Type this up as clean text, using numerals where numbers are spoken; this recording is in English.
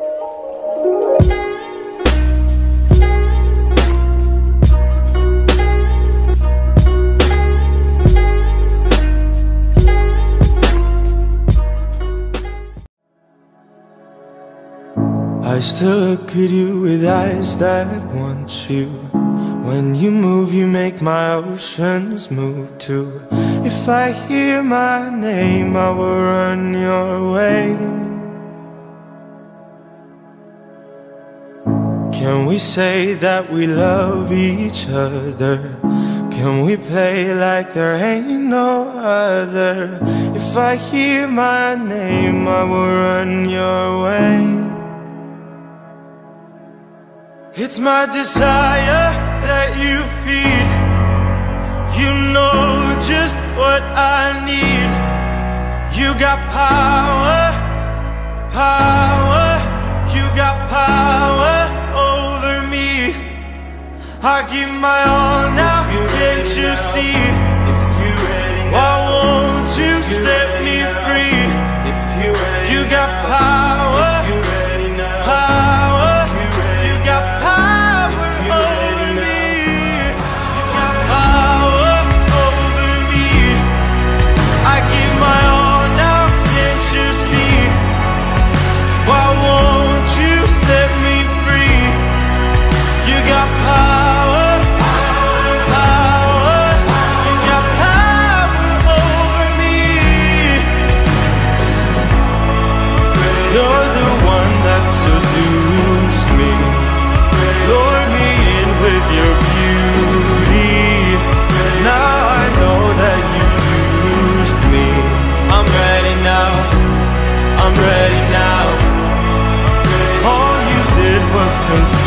I still look at you with eyes that want you. When you move, you make my oceans move too. If I hear my name, I will run your way. Can we say that we love each other? Can we play like there ain't no other? If I hear my name, I will run your way. It's my desire that you feed. You know just what I need. You got power, power. You got power over me. I give my all now, can't you see? Why won't you set me free? You got power, power. You got power over me. You got power over me. I give my all now, can't you see? Why won't you set me free? You got power, power. You got power over me. You're the one that seduced me. Lure me in with your beauty. Now I know that you used me. I'm ready now, I'm ready now. All you did was confuse